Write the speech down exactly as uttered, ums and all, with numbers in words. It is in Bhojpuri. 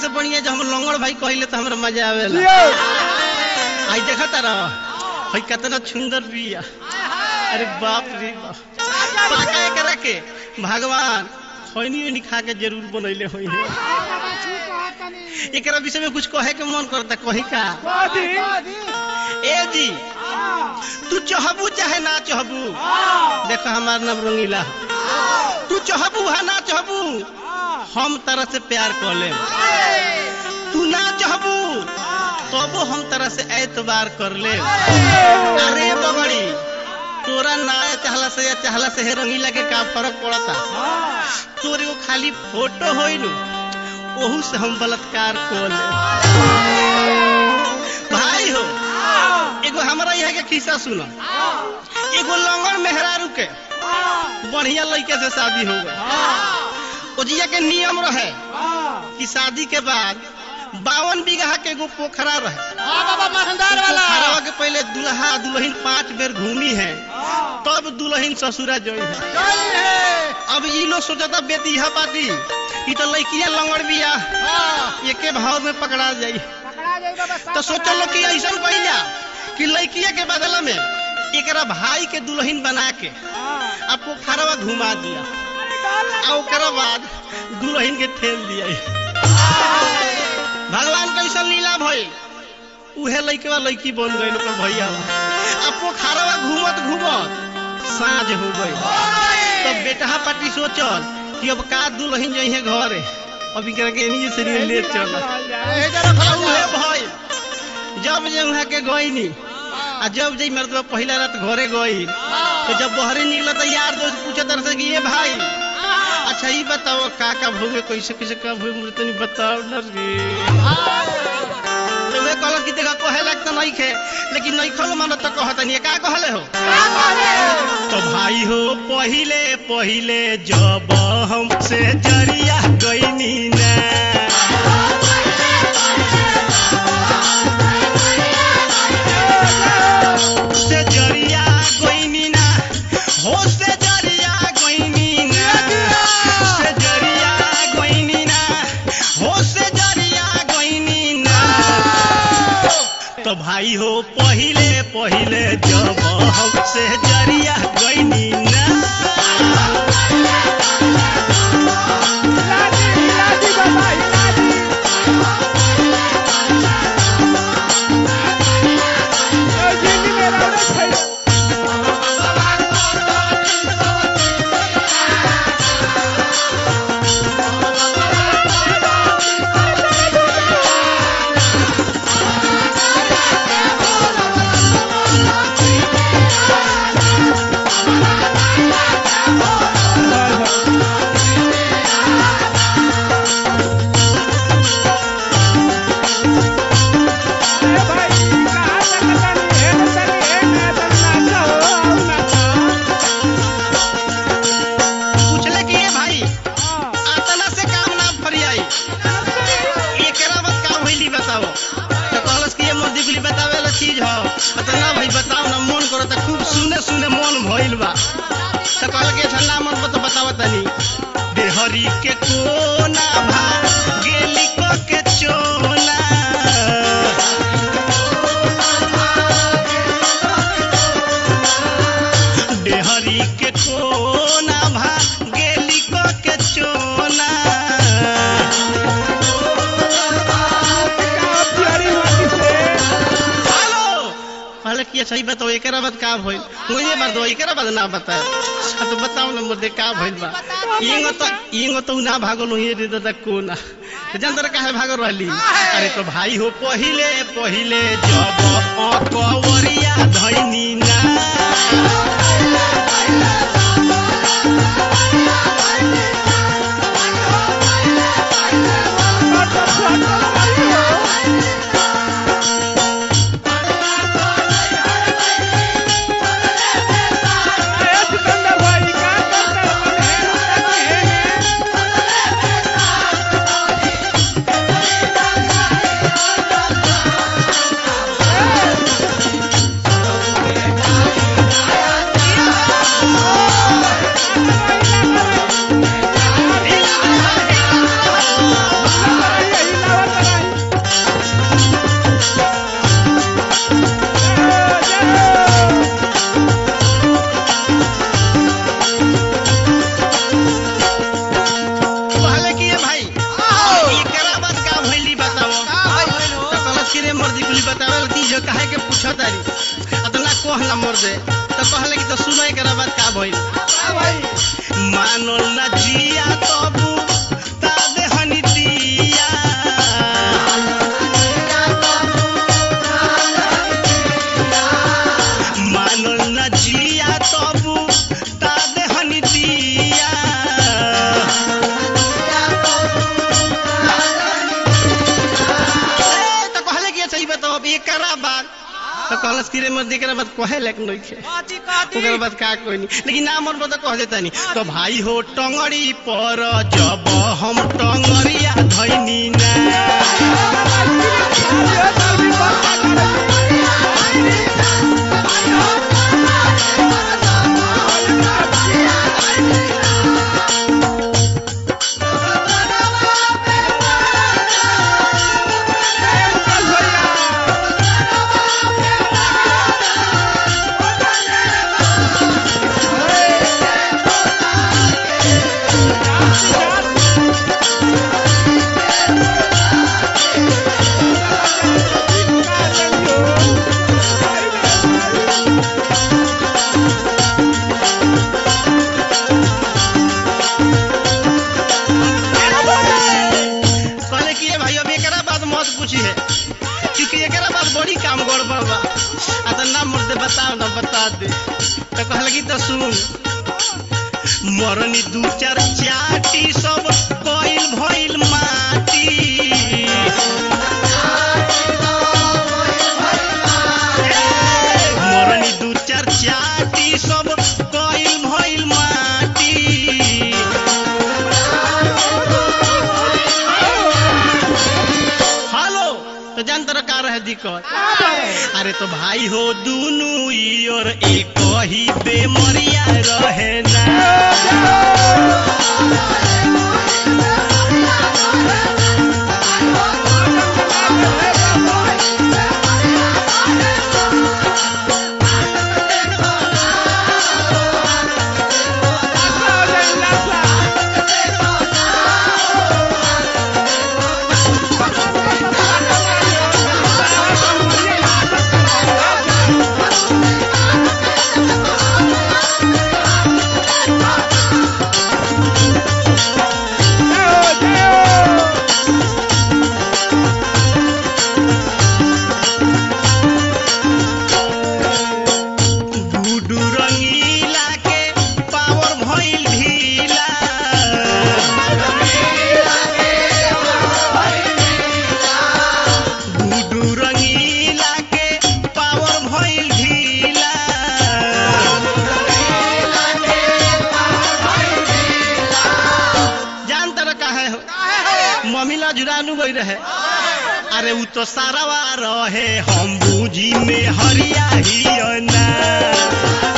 से बढ़िया जब हम लंगड़ भाई कहले तो हमरा मजा आवेला। आई देखा तारा भाई कितना सुंदर बिया, अरे बाप रे बाप, पाका एकरा के भगवान खैनी वैनी खा के जरूर बनैले होई है। एकरा विषय में कुछ कहे के मन करता, कही का ए जी तू चाहबू चाहे ना चाहबू, देखो हमार नाम रंगीला, तू चाहबू है ना चाहबू हम तरह से प्यार कर ले, तू ना चाहबू तबो हम तरह से एतबार कर ले। अरे बगड़ी तोरा ना चाहला से या चाहला से है रंगीला के का फर्क पड़ता, तोरे वो खाली फोटो होई नु ओहू से हम बलात्कार कर ले। भाई हो एगो हमरा यहाँ के किस्सा सुनो, एगो लंगड़ मेहरारू के बढ़िया लड़के से शादी हो गई। ओजिया के नियम रहे कि शादी के बाद बावन बीघा के एगो पोखरा रहे, पोखरा के पहले दुल्हा दुल्हन पांच बेर घूमी है तब दुल्हन ससुरा जोई है। अब ये लोग सोचता बेतिहा पार्टी ई तो लड़कियां लंगड़ बिया एके भाव में पकड़ा जाई, तो सोचलो कि ऐसा कइला कि लड़किया के बदला में एकरा भाई के दुल्हन बना के अब पोखरवा घुमा दिया, ओकरा बाद दुल्हन के ठेल दिया। भगवान कैसा लीला भई उहे लइकवा लइकी बन गई लोग भैया। अब पोखरवा घूमत घूमत साँझ हो गई, तो बेटा पार्टी सोचल कि अब का दुल्हन जइहे घरे, अभी के एनी से ले चल भाई। जब जे वहां के गईनी आ जब जे मर्दवा पहला रात घरे गई तो जब बहरे निकला तो यार दोस्त पूछे तरह से कि ये भाई अच्छा ये बताओ का का भोगे कैसे कैसे का भोगे मुझे तनी बताओ न रे। तो वे कहल कि देखा कहे लगता नहीं खे लेकिन नहीं खलो मानो तो कहता नहीं का कहले हो। तो भाई हो पहिले पहिले जब हमसे जरिया गईनी ना, से जरिया गईनी ना हो, से जरिया गईनी ना, से जरिया गईनी ना हो, से जरिया गईनी ना। तो भाई हो पहिले पहिले जब हमसे जरिया गईनी ना, देहरी के कोना भा गेली को के चोला, देहरी के कोना भा गेली को के चोला। हेलो पहले किया सही बताओ एकरा बात का भइल, मुझे बात दो एकरा बात ना बता तो बताओ ना मुझे का भइल बा। इंगो तो इंगो तो ना भागल होई रे दादा कोना जानतर काहे भागल रहली। अरे तो भाई हो पहिले पहिले जब अकवरिया धइनी ना, तो कहले कि तो सुनो एकरा बात का भइल मानल ना जिया तबु ता देहनी दिया मानल ना जिया तबु ता देहनी दिया तो कहले कि सही बताओ अब एकरा बात तो कहलस कि रे मत एकरा बात कहे लेक नहीं खे ओकरा बात का कोई नहीं लेकिन ना मन बता कह देता नहीं तो भाई हो टंगड़ी पर जब हम टंगड़िया धइनी ना बताओ ना बता दे तो कहल कि तो सुन मरनी दू चार चाटी सब कोइल भइल माटी मरनी दू चार चाटी सब कोइल भइल माटी हेलो तो जान तर का रहे दिक्कत अरे तो भाई हो दूनु और एक ही बेमरिया रहे ना ममिला जुरानू गई रहे अरे वो तो सारा रहे हम बूझी में हरिया ही ना